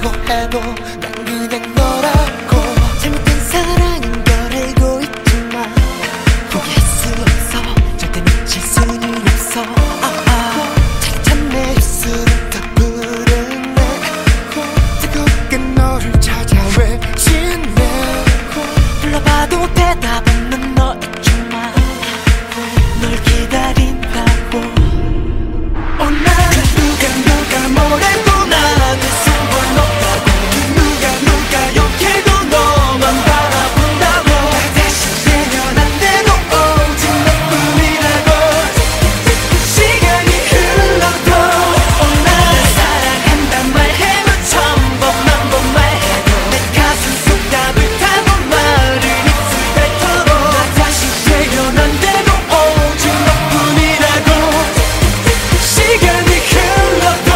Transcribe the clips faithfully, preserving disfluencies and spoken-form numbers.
뭐라고 해도 난 그냥 너라고. 잘못된 사랑인 걸 알고 있지만 포기할 수 없어. 절대 놓칠 수는 없어. 아아 차차 내 입술을 더 부르네. 뜨겁게 너를 찾아 외치네. 불러봐도 대답 없는 너 있지만 널 기다린다고. Oh, 나는 누가 누가 뭐래도 나는 상관없다고. 누가 누가 욕해도 너만 바라본다고. 다시 되면 안 돼도 오직 너뿐이라고. 시간이 흘러도 oh, 날 사랑한단 말해도 천 번만 번 말해도 내 가슴 속 따뜻한 말을 입술 뱉어도 나 다시 되면 안 돼도 오직 너뿐이라고. 시간이 흘러도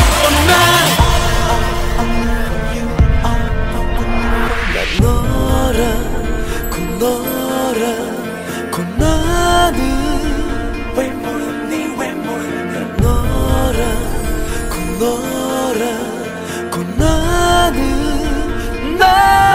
난 너라고 너라고 나는 왜 모르니 왜 모르니. 난 너라고 너라고 나는 나